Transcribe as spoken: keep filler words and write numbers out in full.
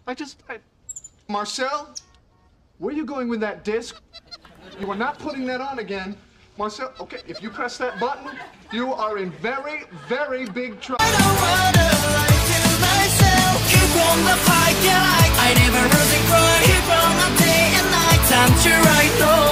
I just, I... Marcel, where are you going with that disc? You are not putting that on again. Marcel, okay, if you press that button, you are in very, very big trouble. I don't wanna lie to myself. Keep on the fight, yeah, I never really cry. Keep on the day and night, time to write, no.